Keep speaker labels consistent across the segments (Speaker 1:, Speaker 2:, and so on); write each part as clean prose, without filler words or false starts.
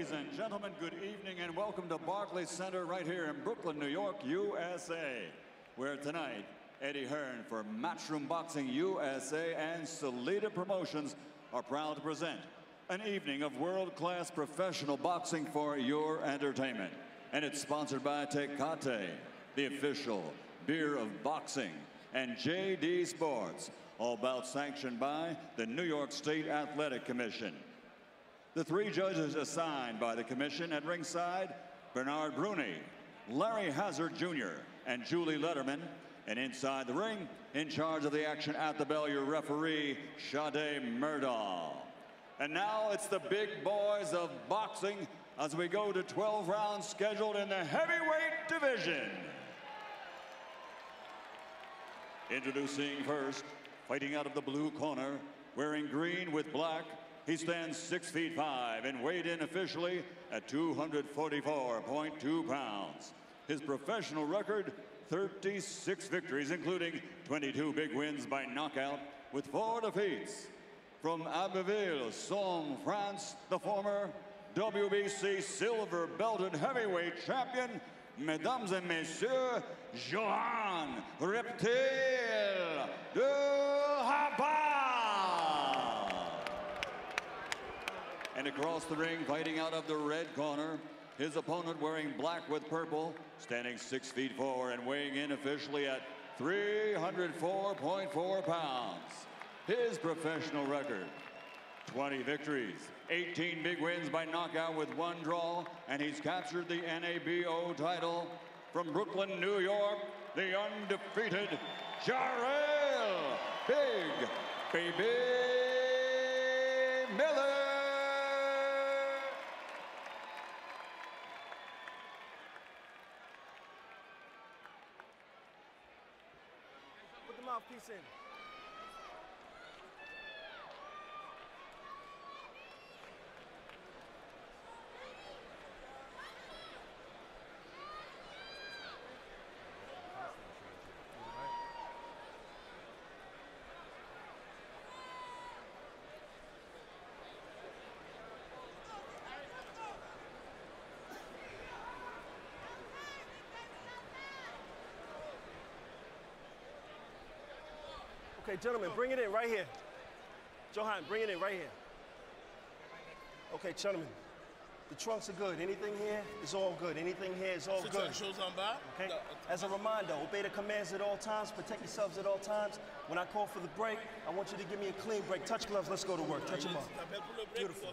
Speaker 1: Ladies and gentlemen, good evening and welcome to Barclays Center right here in Brooklyn, New York, USA, where tonight, Eddie Hearn for Matchroom Boxing USA and Salida Promotions are proud to present an evening of world-class professional boxing for your entertainment. And it's sponsored by Tecate, the official beer of boxing, and JD Sports, all bout sanctioned by the New York State Athletic Commission. The three judges assigned by the commission at ringside, Bernard Bruni, Larry Hazard Jr., and Julie Letterman. And inside the ring, in charge of the action at the bell, your referee, Sade Murdahl. And now it's the big boys of boxing as we go to 12 rounds scheduled in the heavyweight division. Introducing first, fighting out of the blue corner, wearing green with black, he stands 6'5" and weighed in officially at 244.2 pounds. His professional record, 36 victories, including 22 big wins by knockout, with 4 defeats. From Abbeville, Somme, France, the former WBC silver belted heavyweight champion, mesdames et messieurs, Johan Reptile de Rabat. And across the ring, fighting out of the red corner, his opponent wearing black with purple, standing 6'4" and weighing in officially at 304.4 pounds. His professional record, 20 victories, 18 big wins by knockout with 1 draw, and he's captured the NABO title from Brooklyn, New York, the undefeated Jarrell Big Baby Miller.
Speaker 2: Put the mouthpiece in. Okay, gentlemen, bring it in right here. Johan, bring it in right here. Okay, gentlemen, the trunks are good. Anything here is all good. Anything here is all good. Okay? As a reminder, obey the commands at all times. Protect yourselves at all times. When I call for the break, I want you to give me a clean break. Touch gloves. Let's go to work. Touch them up. Beautiful.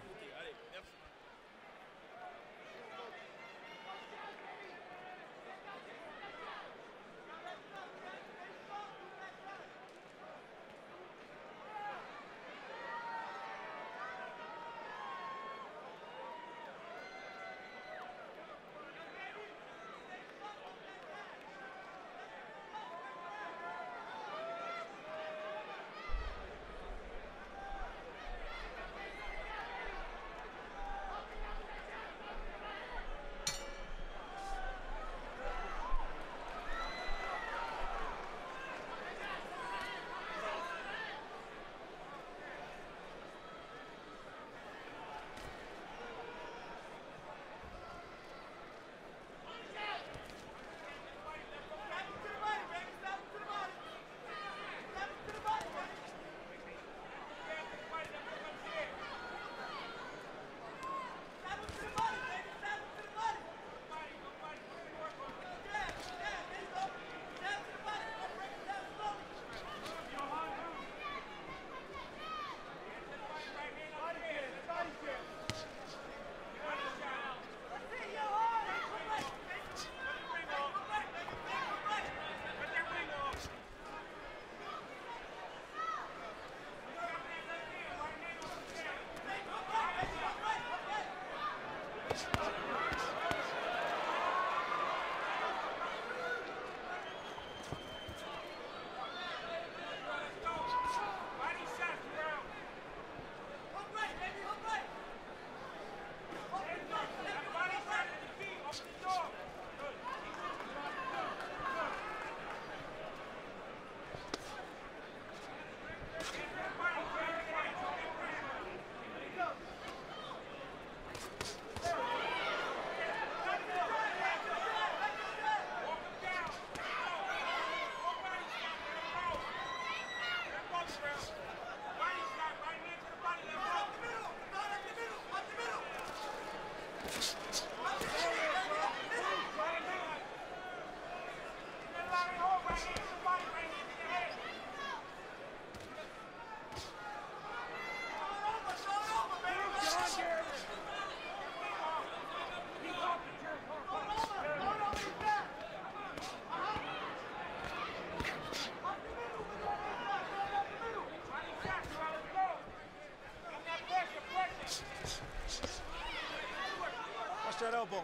Speaker 2: that elbow.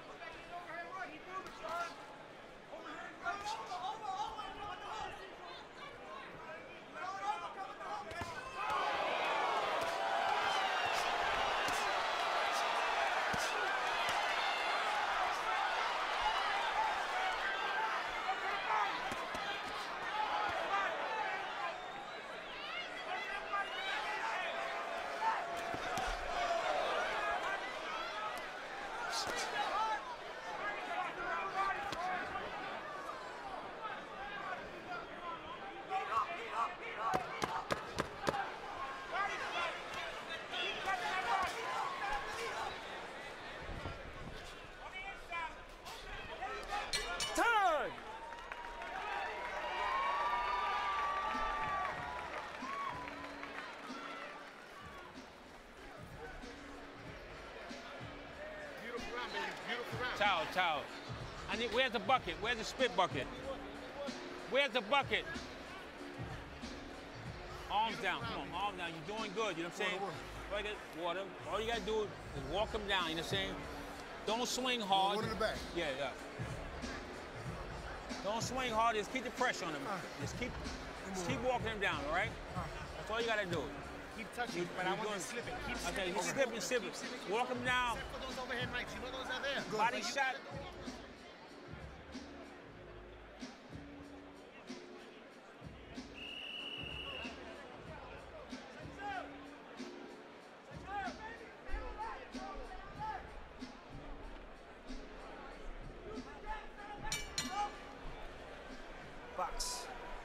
Speaker 3: Towel. Where's the bucket? Where's the spit bucket? Where's the bucket? Arms down. Come on, arms down. You're doing good. You know what I'm saying? Water. All you got to do is walk them down. You know what I'm saying? Don't swing hard.
Speaker 4: One in the back.
Speaker 3: Yeah. Don't swing hard. Just keep the pressure on them. Just keep walking them down, all right? That's all you got to do.
Speaker 4: Keep touching, but I want to slip it. Keep
Speaker 3: okay, you slip it. Walk them down.
Speaker 4: Except for those overhead rights. You know those are there. Good.
Speaker 3: Body shot.
Speaker 2: Box.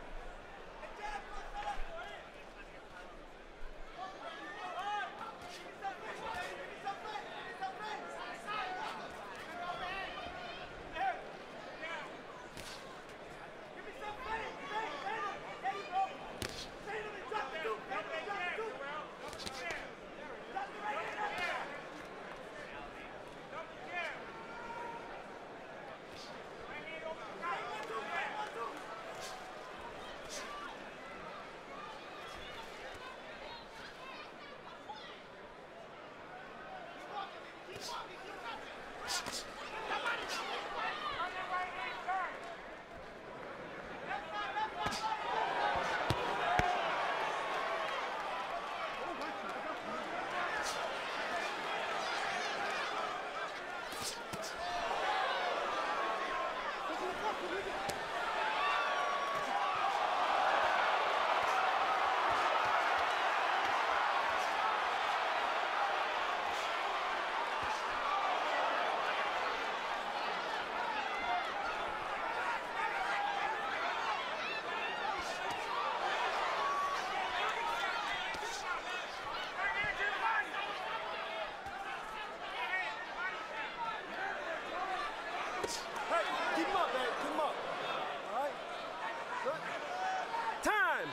Speaker 2: Keep him up, man. Keep him up. All right? Good. Time.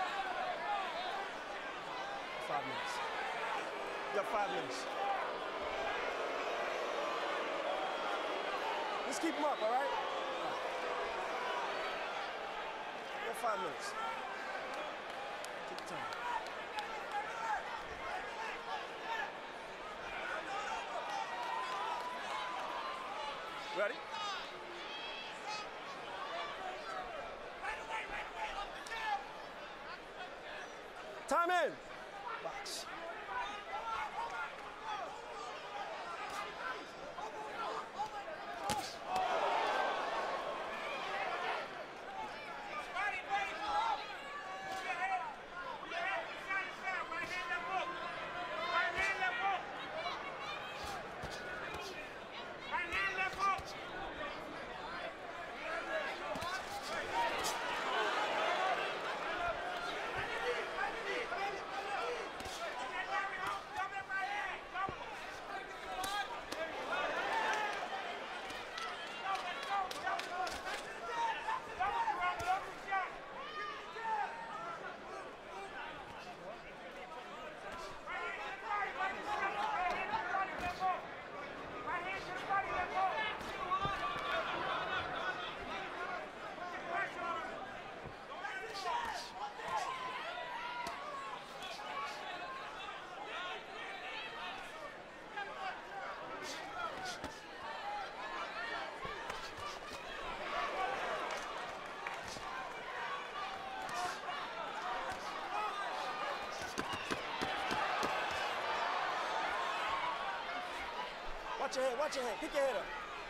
Speaker 2: 5 minutes. You got 5 minutes. Let's keep him up, all right? You got 5 minutes. Take your time. Ready? Time in. Box. your head, watch your head. Pick your head up.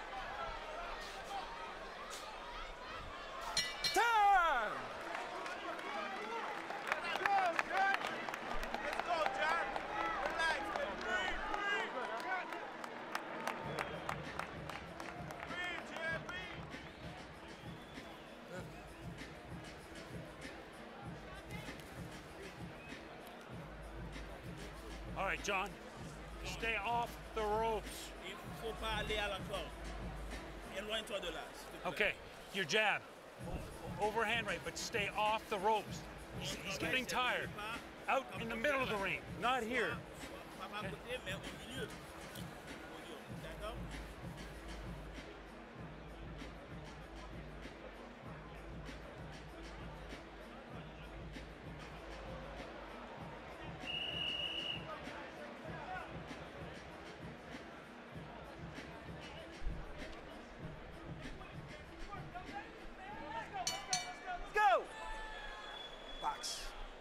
Speaker 2: Turn!
Speaker 4: Let's go, John. Let's go, John. Relax, man. Breathe, John, breathe.
Speaker 5: All right, John. Stay off the ropes.
Speaker 6: Il faut pas aller à la corde. Éloigne-toi de là.
Speaker 5: Okay, your jab. Overhand right, but stay off the ropes. He's getting tired. Out in the middle of the ring, not here.
Speaker 6: Pas à côté, mais au milieu. D'accord?
Speaker 2: Go! Box.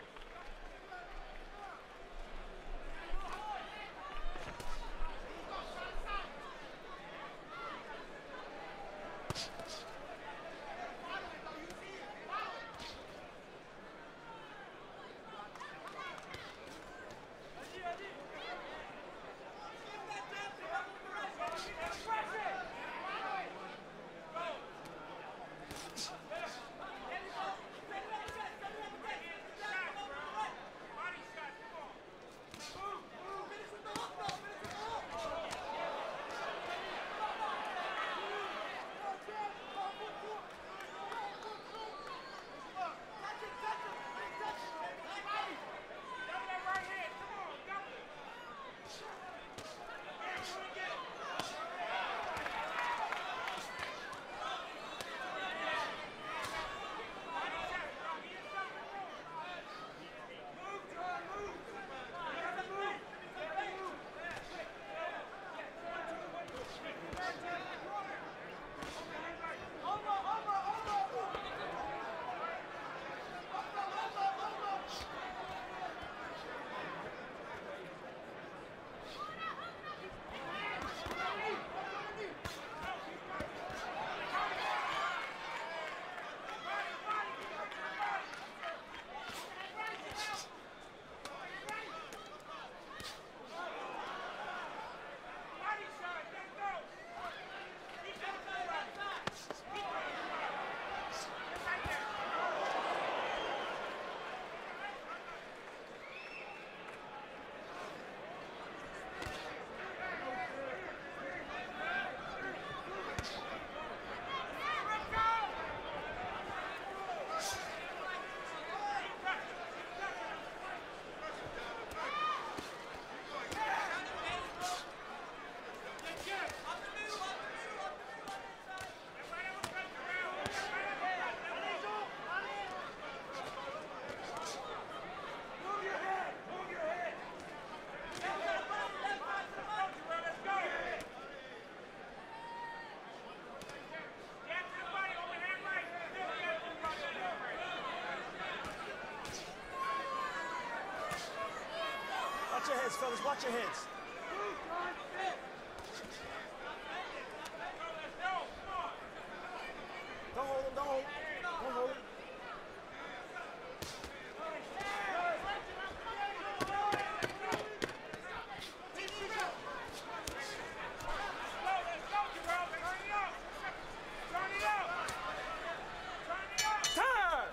Speaker 2: Watch your heads, fellas. Watch your heads. Don't hold him. Don't hold him. Don't hold him. Turn!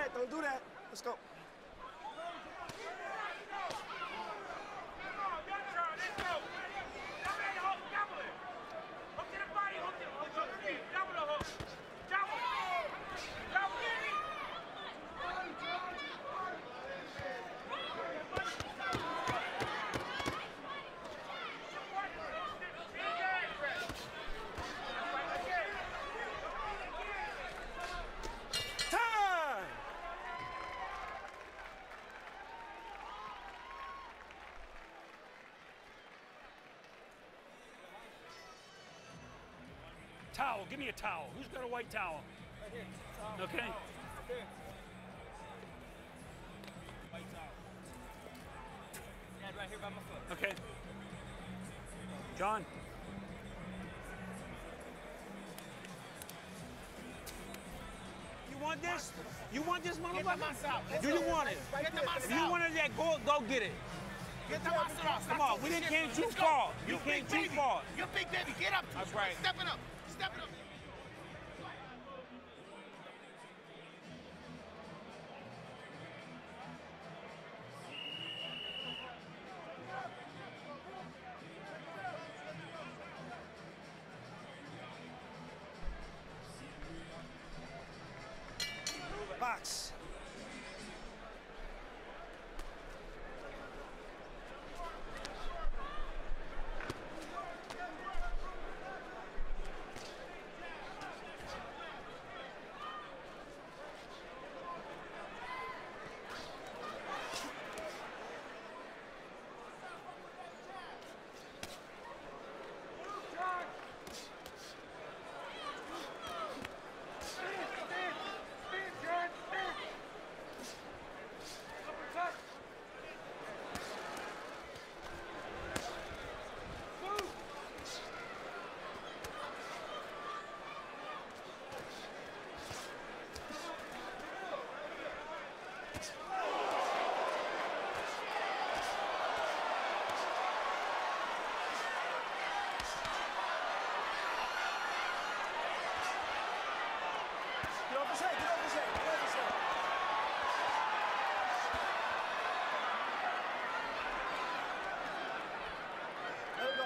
Speaker 2: that. Don't do that. Let's go.
Speaker 5: Towel, give me a towel. Who's got a white towel?
Speaker 3: Right here. Towel.
Speaker 5: Okay.
Speaker 3: Towel. Here. White towel. Dad, right here by my foot.
Speaker 5: Okay. John.
Speaker 3: You want this? You want this, motherfucker?
Speaker 6: Get the muscle.
Speaker 3: Do you want it?
Speaker 6: Get the muscle.
Speaker 3: If you wanted that, go get it.
Speaker 6: Get the muscle off.
Speaker 3: Come on, we didn't came too far. You came too far.
Speaker 6: You big baby. Get up.
Speaker 3: That's right.
Speaker 6: Step it up. Step it up.
Speaker 2: Box. Get off his head. Get off his head. Get off his head. Let him go.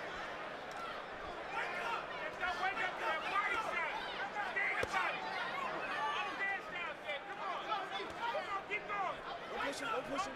Speaker 2: Don't push him. Don't push him.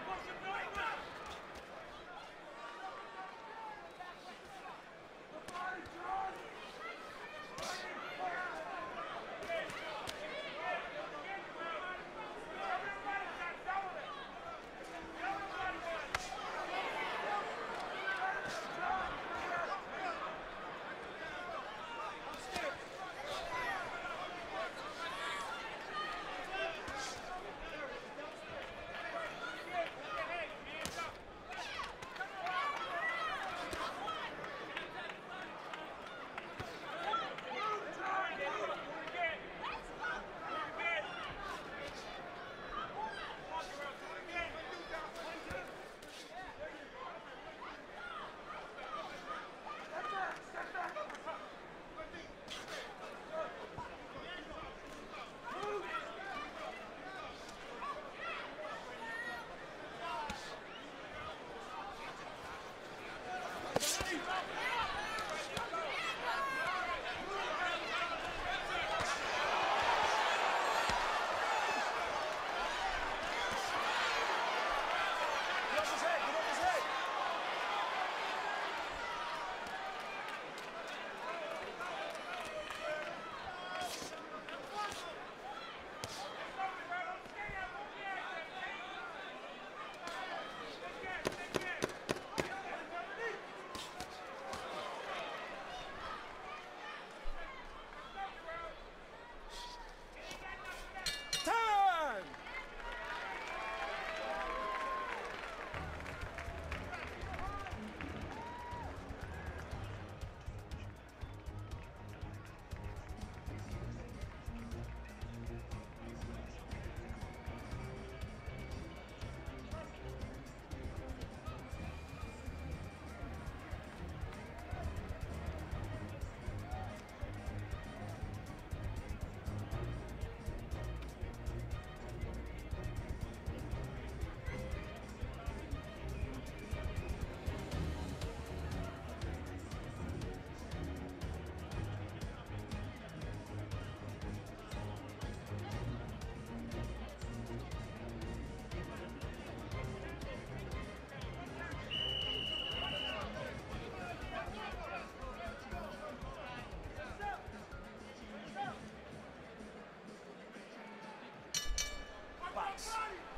Speaker 2: box.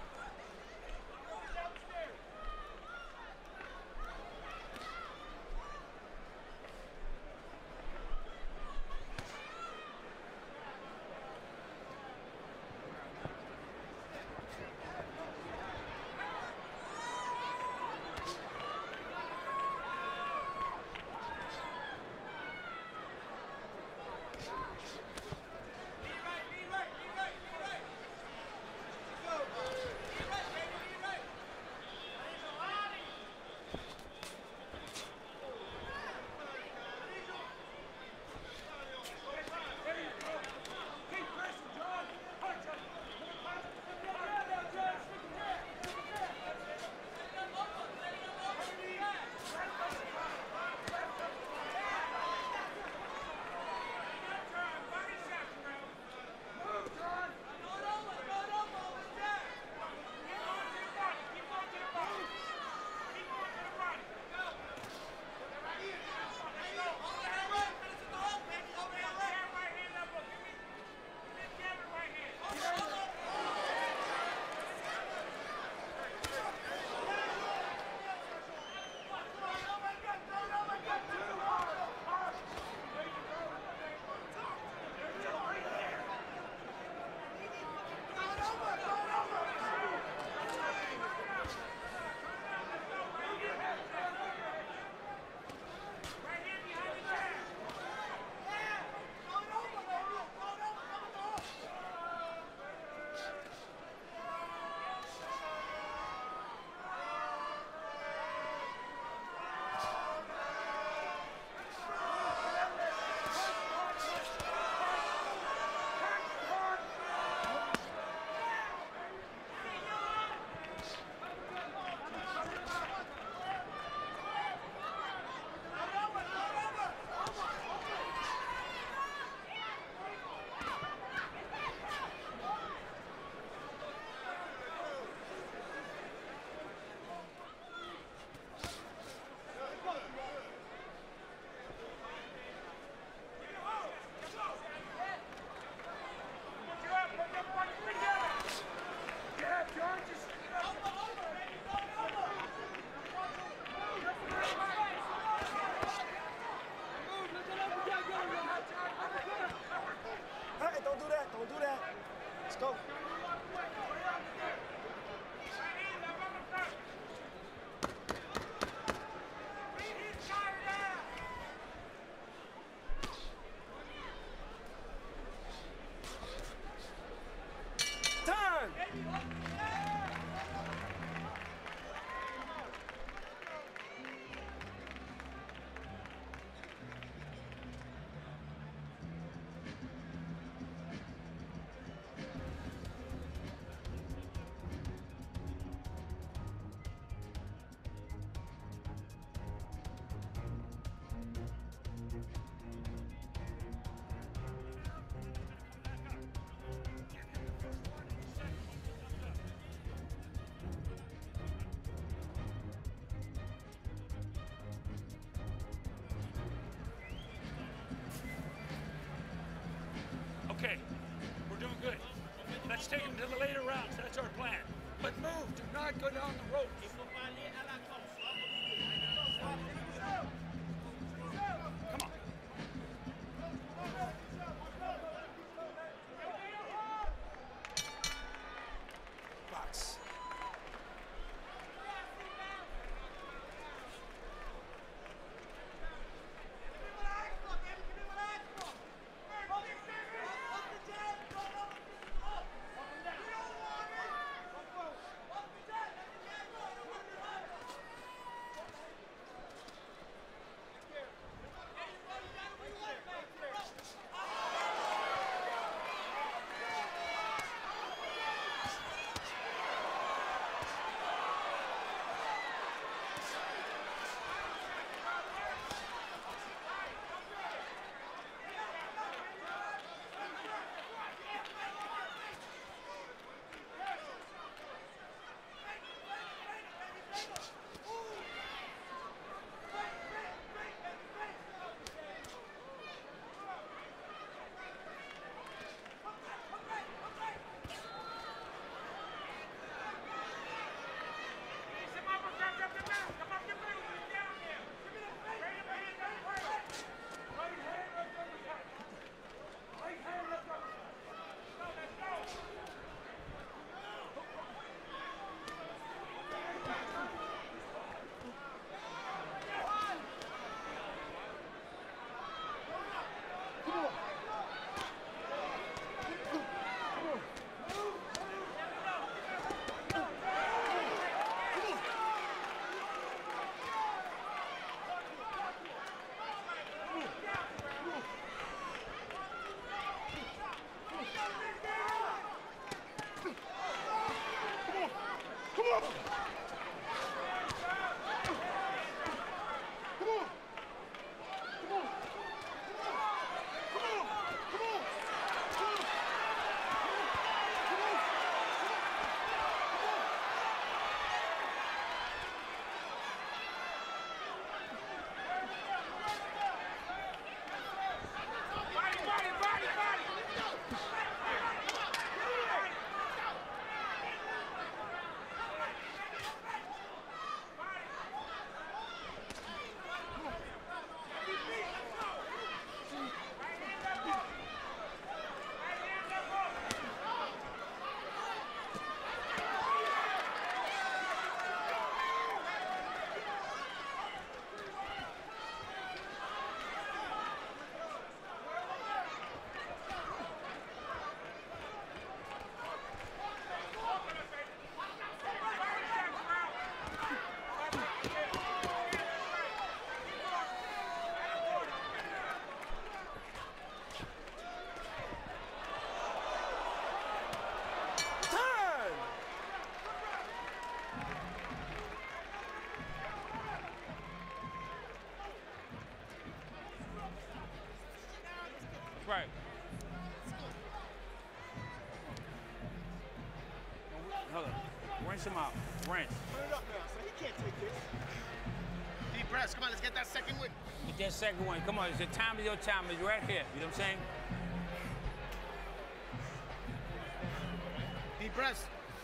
Speaker 2: go.
Speaker 5: Okay, we're doing good. Let's take him to the later rounds. That's our plan. But move. Do not go down the ropes. Come on.
Speaker 2: Box.
Speaker 3: hold on. Rinse him out. Rinse.
Speaker 2: Put it up now, so he can't take this.
Speaker 7: Deep breaths. Come on, let's get that second win.
Speaker 3: Get that second one. Come on, it's the time of your time. It's right here. You know what I'm saying?
Speaker 7: Deep breaths.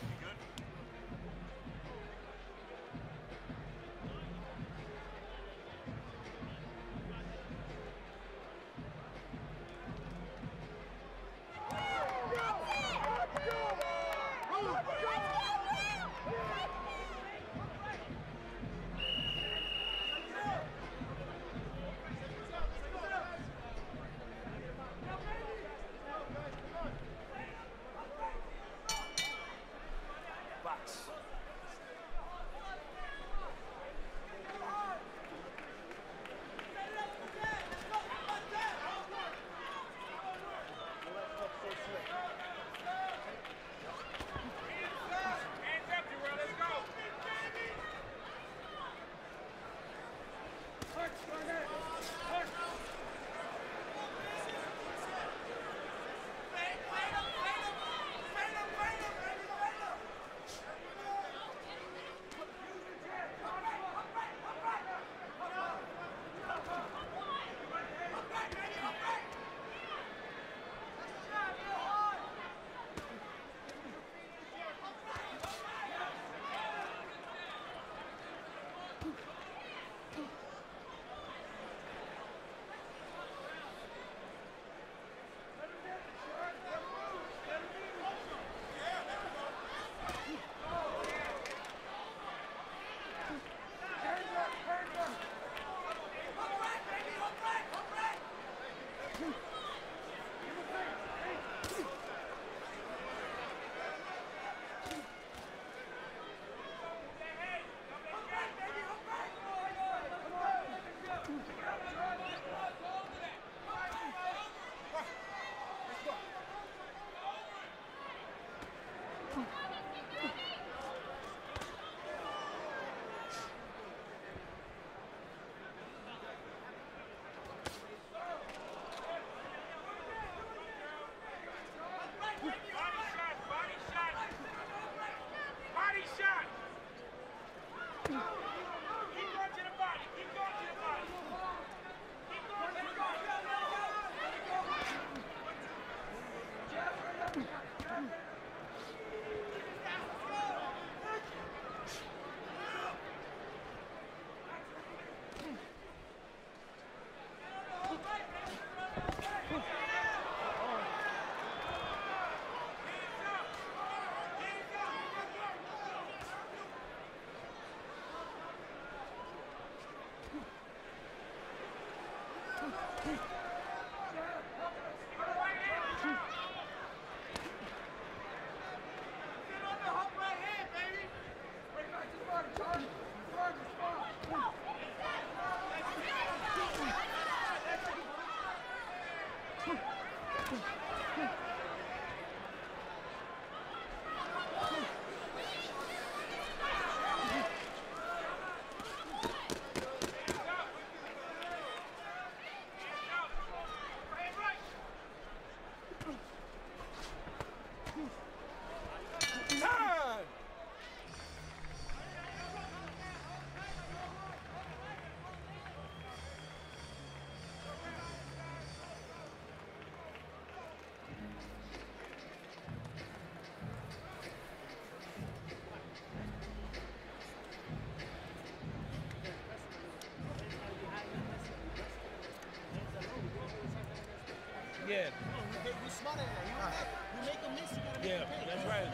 Speaker 3: Yeah.
Speaker 7: We're smarter than that. You make a miss, you gotta make
Speaker 3: Yeah,
Speaker 7: a pay.
Speaker 3: that's right.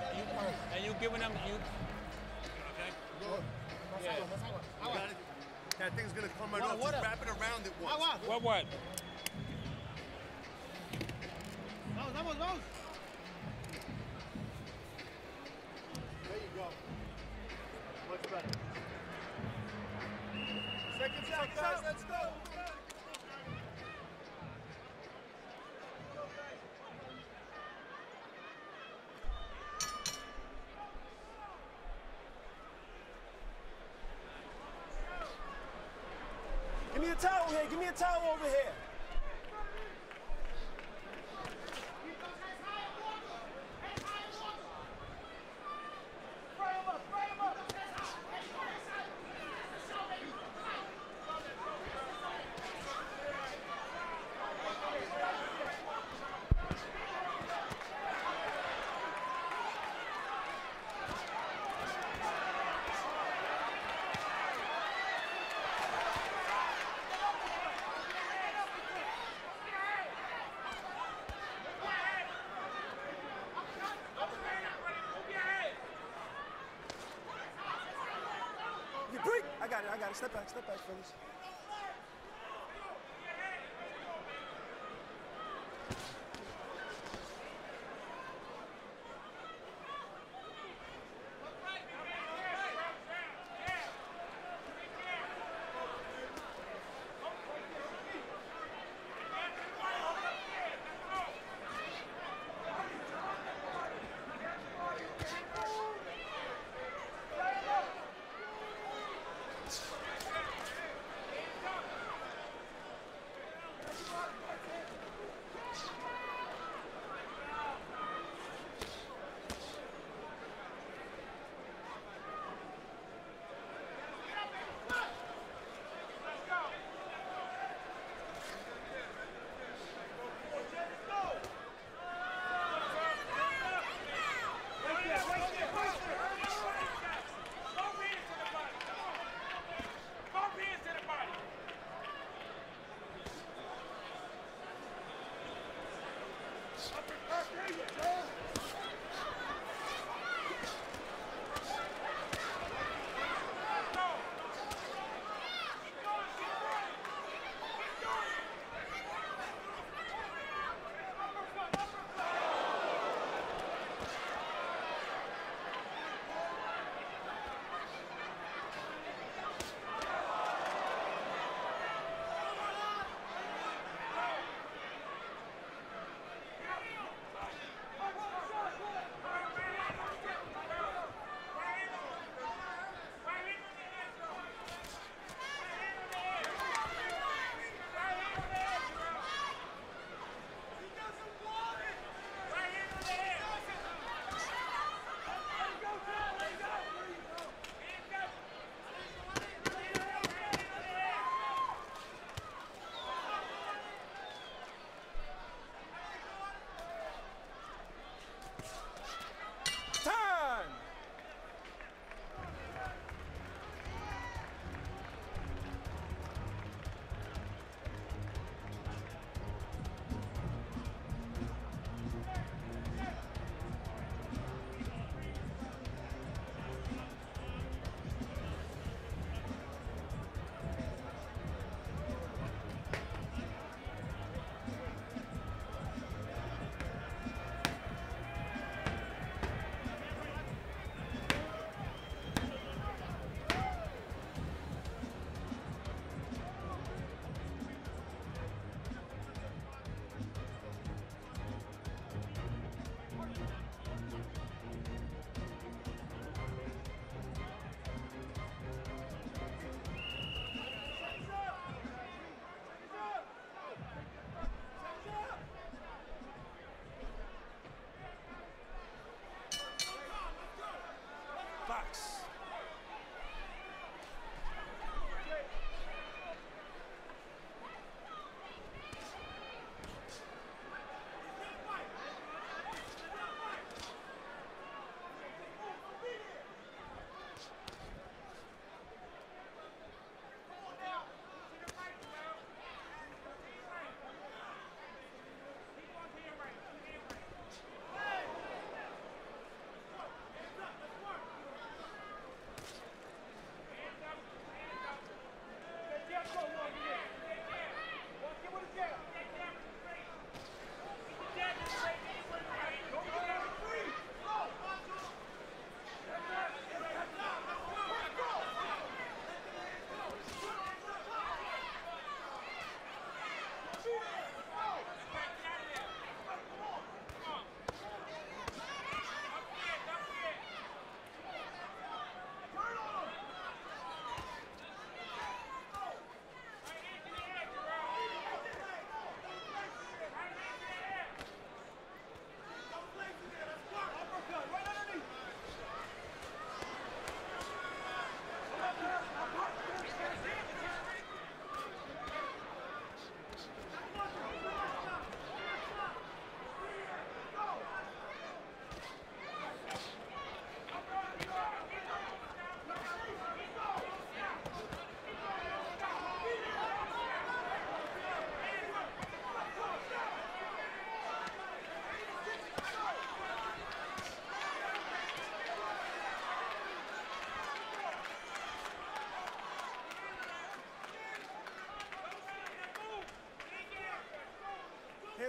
Speaker 3: And you giving them you. Okay.
Speaker 7: Yeah.
Speaker 2: That thing's gonna come right
Speaker 7: What-
Speaker 2: off.
Speaker 7: what
Speaker 2: Just
Speaker 7: up?
Speaker 2: wrap it around it once.
Speaker 3: What?
Speaker 7: Vamos.
Speaker 2: There you go. Much better. Second shot, guys. Let's go. Give me a towel here. Give me a towel over here. got it. Step back, fellas.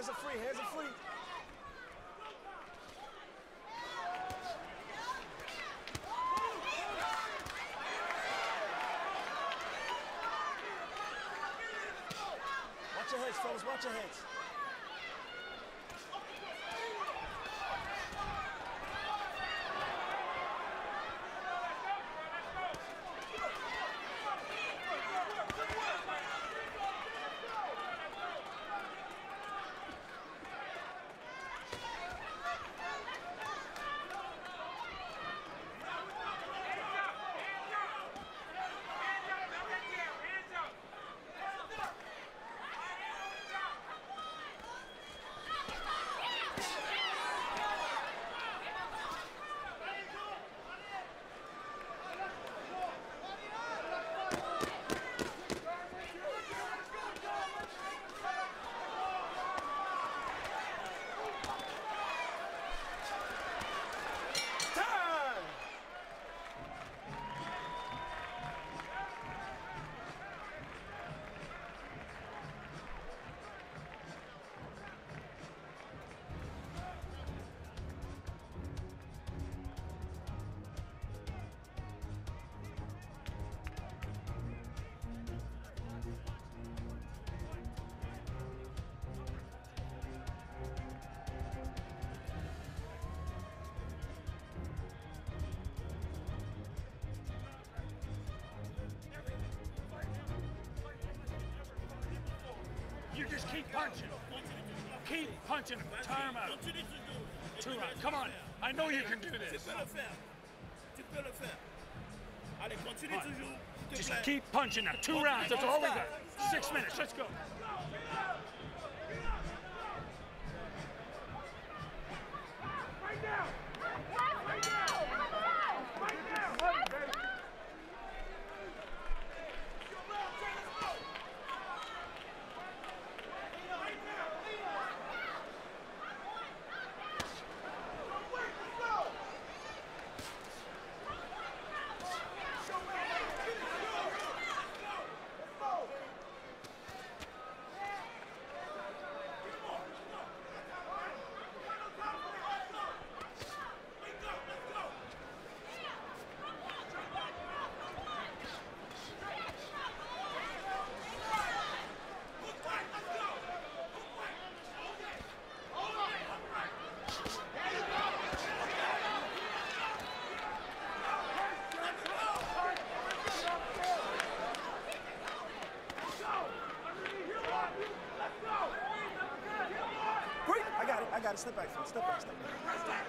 Speaker 2: Hands are free. Hands are free. Watch your heads, fellas. Watch your heads.
Speaker 5: You just keep punching. Keep punching him. Tire him out. 2 rounds. Come on. I know you can do this. Just keep punching now. 2 rounds. That's all we got. 6 minutes. Let's go.
Speaker 2: I got it. Step back, Phil. Step back. Step back.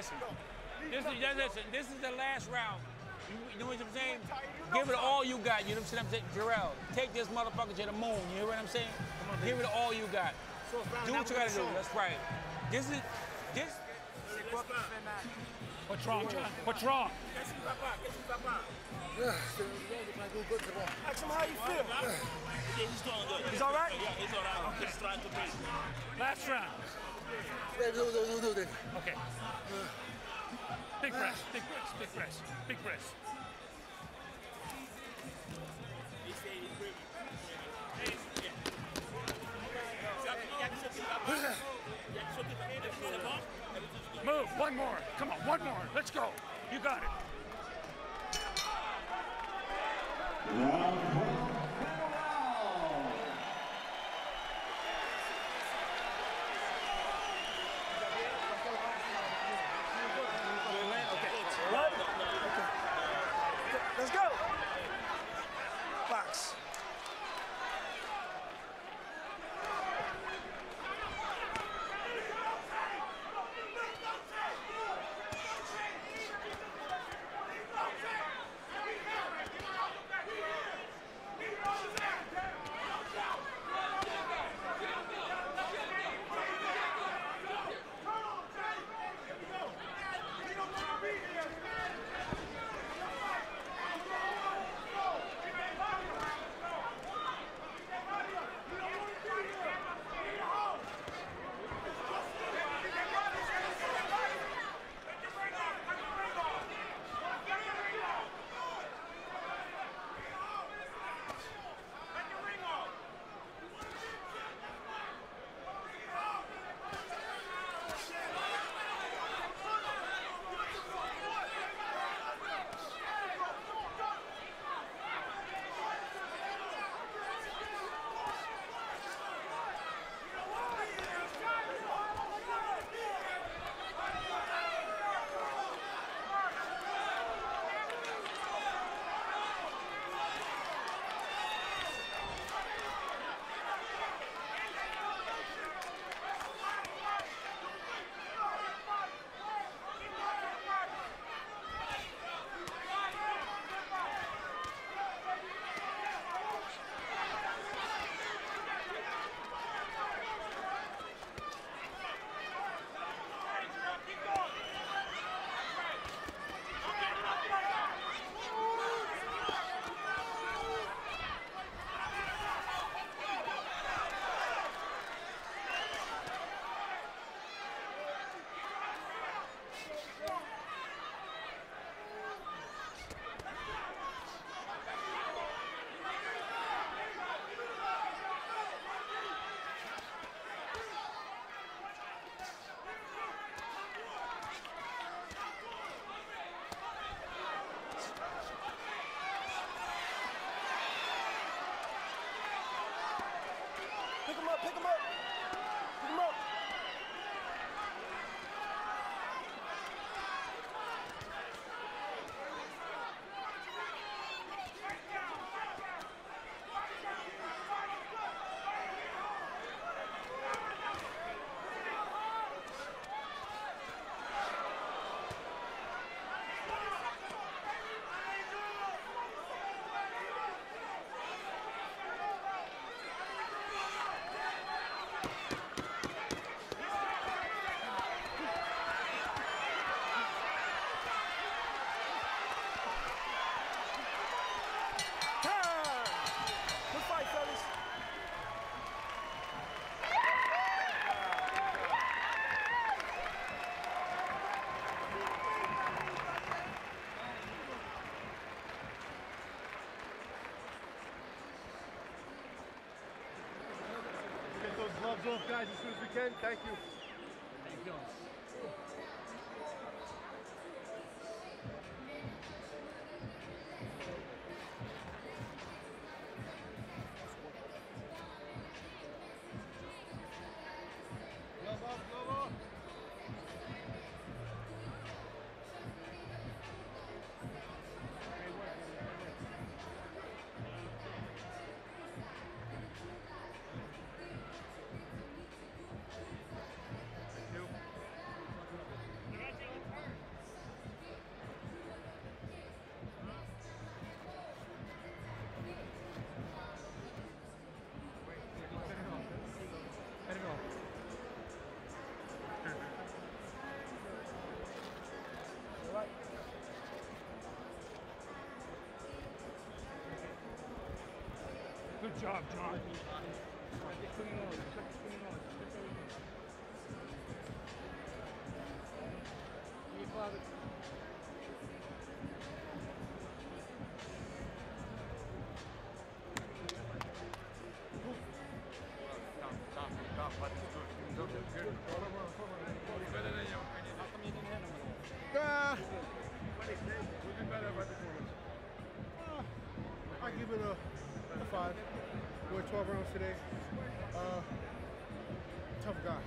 Speaker 3: listen. This is the last round. You know what I'm saying? Give it all you got. You know what I'm saying? Jarrell, take this motherfucker to the moon. You hear what I'm saying? Give it all you got. Do what you gotta do. That's right. This.
Speaker 5: What's wrong, John? What's wrong?
Speaker 2: Ask him how you feel.
Speaker 6: He's doing good.
Speaker 2: He's all right?
Speaker 6: Yeah, he's all right. Okay. He's trying to breathe.
Speaker 5: Last round. Okay. Big press, big press, big press, big press.
Speaker 6: He said he's breathing.
Speaker 5: Move, one more. Come on, one more. Let's go. You got it.
Speaker 2: Let's go. Box. Pick him up, pick him up. Pick him up.
Speaker 8: Get those gloves off, guys, as soon as we can. Thank you.
Speaker 5: Thank you.
Speaker 8: Glove off, glove off.
Speaker 5: Good job, John.
Speaker 8: I give it a 5. We went 12 rounds today. Tough guy.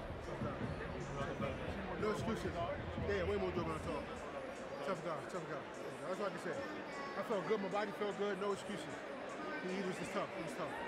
Speaker 8: No excuses. Yeah, way more doable than tough guy. That's what I can say. I felt good. My body felt good. No excuses. He was just tough. He was tough.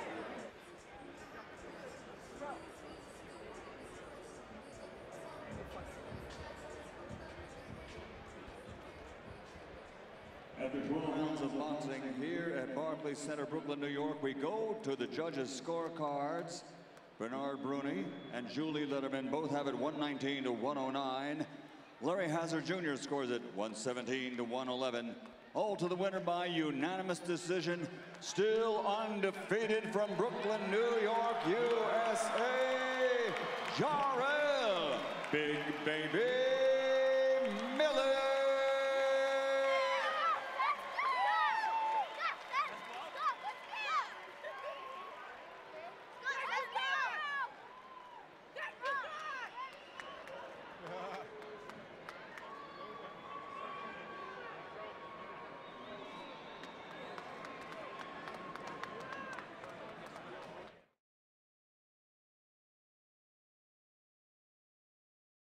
Speaker 1: After 12 rounds of boxing here at Barclays Center, Brooklyn, New York, we go to the judges' scorecards. Bernard Bruni and Julie Letterman both have it 119 to 109. Larry Hazard Jr. scores it 117 to 111. All to the winner by unanimous decision. Still undefeated from Brooklyn, New York, USA, Jarrell